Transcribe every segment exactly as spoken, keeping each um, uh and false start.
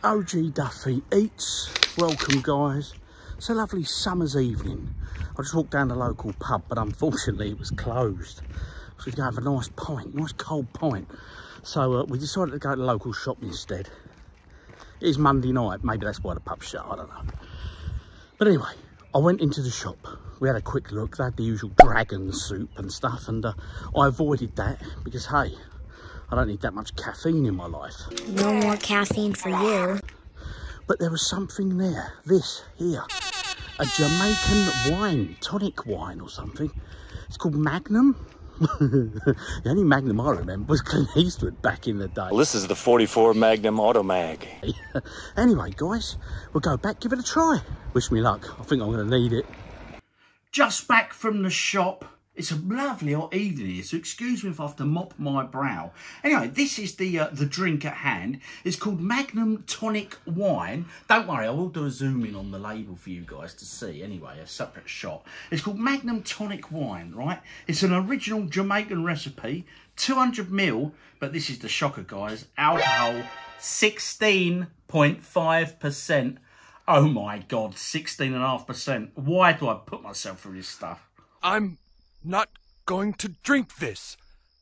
O G Duffy Eats. Welcome, guys. It's a lovely summer's evening. I just walked down the local pub, but unfortunately it was closed. So we're going to have a nice pint, nice cold pint. So uh, we decided to go to the local shop instead. It is Monday night, maybe that's why the pub's shut, I don't know. But anyway, I went into the shop. We had a quick look. They had the usual dragon soup and stuff, and uh, I avoided that because, hey, I don't need that much caffeine in my life. No more caffeine for you. But there was something there. This here. A Jamaican wine, tonic wine or something. It's called Magnum. The only Magnum I remember was Clint Eastwood back in the day. Well, this is the forty-four Magnum Automag. Anyway, guys, we'll go back, give it a try. Wish me luck. I think I'm going to need it. Just back from the shop. It's a lovely hot evening here, so excuse me if I have to mop my brow. Anyway, this is the uh, the drink at hand. It's called Magnum Tonic Wine. Don't worry, I will do a zoom in on the label for you guys to see. Anyway, a separate shot. It's called Magnum Tonic Wine, right? It's an original Jamaican recipe, two hundred mil, but this is the shocker, guys. Alcohol, sixteen point five percent. Oh my God, sixteen point five percent. Why do I put myself through this stuff? I'm not going to drink this.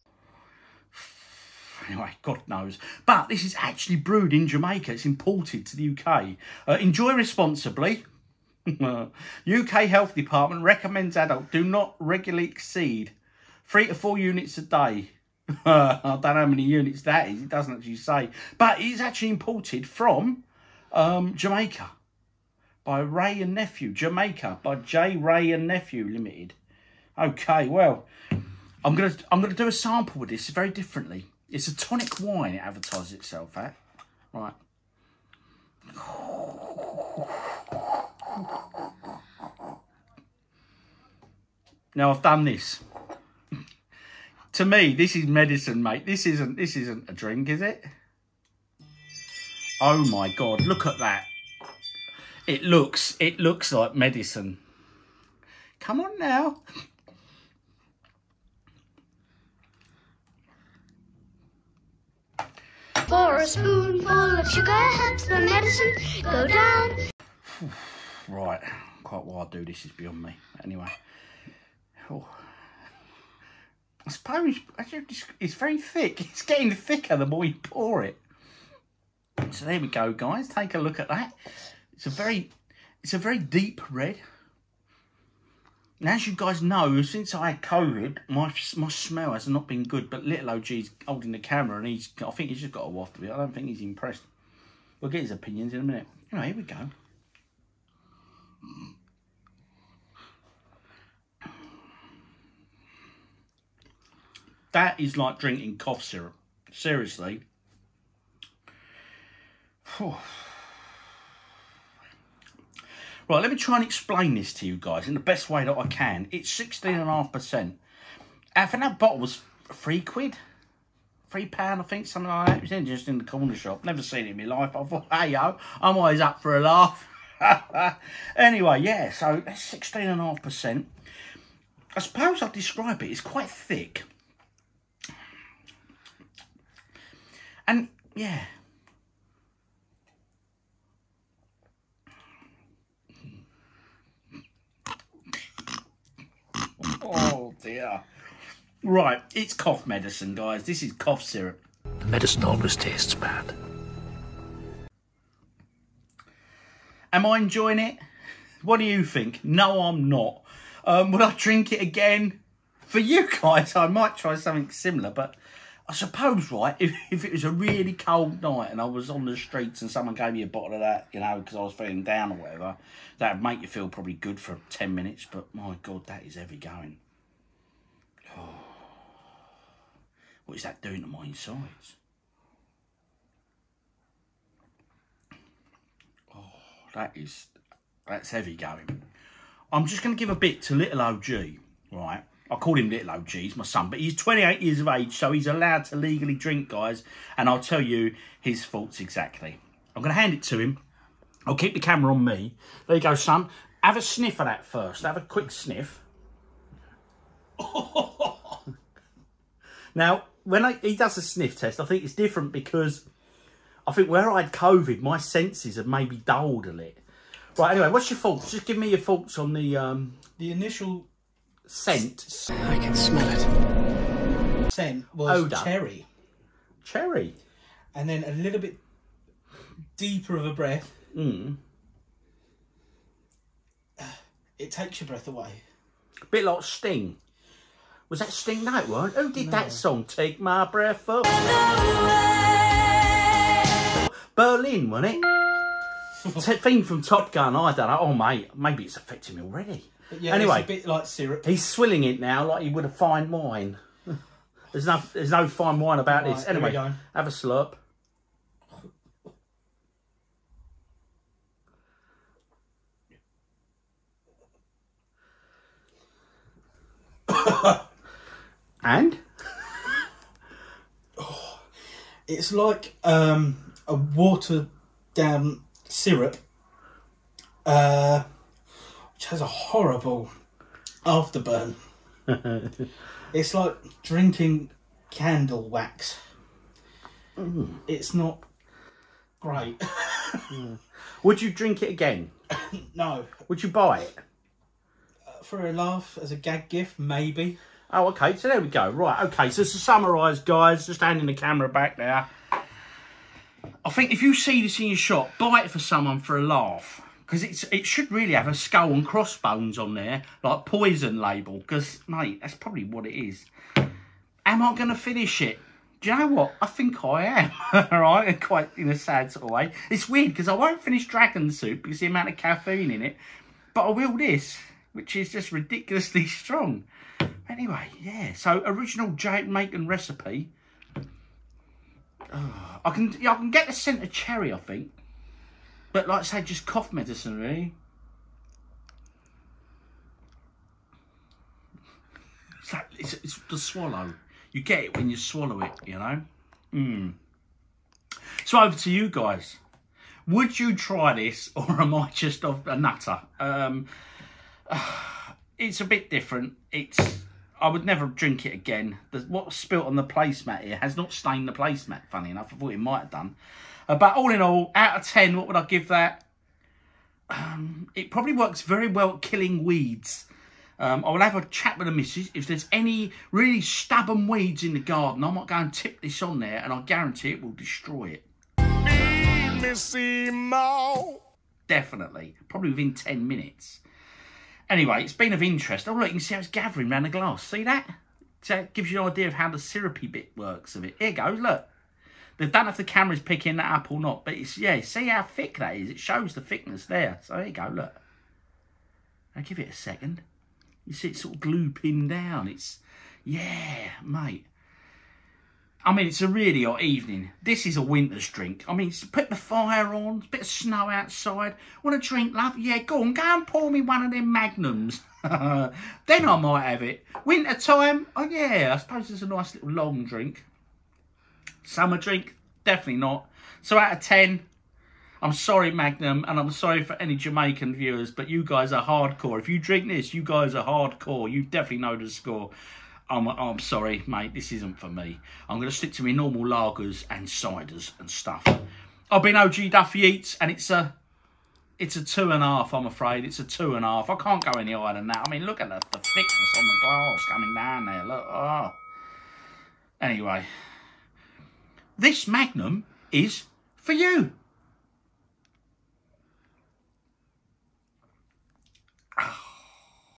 Anyway, God knows. But this is actually brewed in Jamaica. It's imported to the U K. Uh, enjoy responsibly. U K Health Department recommends adults do not regularly exceed three to four units a day. I don't know how many units that is. It doesn't actually say. But it is actually imported from um, Jamaica by Ray and Nephew. Jamaica by J. Ray and Nephew Limited. Okay, well, I'm gonna I'm gonna do a sample with this very differently. It's a tonic wine. It advertises itself at. Right. Now I've done this. To me, this is medicine, mate. This isn't this isn't a drink, is it? Oh my God! Look at that. It looks it looks like medicine. Come on now. For a spoonful of sugar helps the medicine go down. Right, quite why I do this is beyond me. Anyway, oh. I suppose it's very thick. It's getting thicker the more you pour it. So there we go, guys. Take a look at that. It's a very, it's a very deep red. And as you guys know, since I had COVID, my my smell has not been good. But little O G's holding the camera, and he's I think he's just got a waft of it. I don't think he's impressed. We'll get his opinions in a minute. Anyway, here we go. That is like drinking cough syrup. Seriously. Right, let me try and explain this to you guys in the best way that I can. It's sixteen point five percent. I think that bottle was three quid. Three pound, I think, something like that. It was in just in the corner shop. Never seen it in my life. I thought, hey, yo, I'm always up for a laugh. Anyway, yeah, so that's sixteen point five percent. I suppose I'd describe it. It's quite thick. And, yeah. Oh dear. Right, it's cough medicine, guys. This is cough syrup. The medicine always tastes bad. Am I enjoying it? What do you think? No, I'm not. Um, would I drink it again? For you guys, I might try something similar, but I suppose, right, if, if it was a really cold night and I was on the streets and someone gave me a bottle of that, you know, because I was feeling down or whatever, that would make you feel probably good for ten minutes, but my God, that is heavy going. Oh. What is that doing to my insides? Oh, that is, that's heavy going. I'm just going to give a bit to little O G, right? I call him little O G, he's my son, but he's twenty-eight years of age, so he's allowed to legally drink, guys, and I'll tell you his thoughts exactly. I'm going to hand it to him. I'll keep the camera on me. There you go, son. Have a sniff of that first. Have a quick sniff. Now, when I, he does a sniff test, I think it's different because I think where I had COVID, my senses have maybe dulled a little. Right, anyway, what's your thoughts? Just give me your thoughts on the um, the initial scent. I can smell it. Scent was Odour. cherry. Cherry. And then a little bit deeper of a breath. Mm. It takes your breath away. A bit like Sting. Was that Sting? No, it weren't. Who did no. that song? Take my breath up. Berlin, wasn't it? Theme from Top Gun. I don't know. Oh, mate, maybe it's affecting me already. But yeah, anyway, it's a bit like syrup. He's swilling it now like he would a fine wine. There's no, there's no fine wine about right, this. Anyway, have a slurp. And? Oh, it's like um, a watered down syrup, uh, which has a horrible afterburn. It's like drinking candle wax. Mm. It's not great. Mm. Would you drink it again? No. Would you buy it? Uh, for a laugh, as a gag gift, maybe. Oh, okay, so there we go. Right, okay, so to summarise, guys, just handing the camera back there. I think if you see this in your shop, buy it for someone for a laugh. Because it's it should really have a skull and crossbones on there, like poison label. Because, mate, that's probably what it is. Am I going to finish it? Do you know what? I think I am. All right, quite in a sad sort of way. It's weird because I won't finish Dragon Soup because of the amount of caffeine in it. But I will this, which is just ridiculously strong. Anyway, yeah. So original Jamaican recipe. Oh, I can yeah, I can get the scent of cherry, I think. But like I say, just cough medicine, really. So it's it's the swallow. You get it when you swallow it, you know. Mm. So over to you guys. Would you try this, or am I just a nutter? Um, uh, it's a bit different. It's I would never drink it again. The, what's spilt on the placemat here has not stained the placemat, funny enough. I thought it might have done. Uh, but all in all, out of ten, what would I give that? Um, it probably works very well at killing weeds. Um, I will have a chat with the missus. If there's any really stubborn weeds in the garden, I might go and tip this on there, and I guarantee it will destroy it. Definitely. Probably within ten minutes. Anyway, it's been of interest. Oh, look, you can see how it's gathering around the glass. See that? So it gives you an idea of how the syrupy bit works of it. Here it goes, look. They don't know if the camera's picking that up or not, but it's, yeah, see how thick that is? It shows the thickness there. So there you go, look. I'll give it a second. You see it sort of glue pinned down. It's, yeah, mate. I mean, it's a really hot evening. This is a winter's drink. I mean, put the fire on, a bit of snow outside. Want a drink, love? Yeah, go on, go and pour me one of them Magnums. Then I might have it. Winter time, oh yeah, I suppose it's a nice little long drink. Summer drink, definitely not. So out of ten, I'm sorry, Magnum, and I'm sorry for any Jamaican viewers, but you guys are hardcore. If you drink this, you guys are hardcore. You definitely know the score. I'm, I'm sorry, mate, this isn't for me. I'm going to stick to my normal lagers and ciders and stuff. I've been O G Duffy Eats, and it's a it's a two and a half, I'm afraid. It's a two and a half. I can't go any higher than that. I mean, look at the, the thickness on the glass coming down there. Look, oh. Anyway, this Magnum is for you.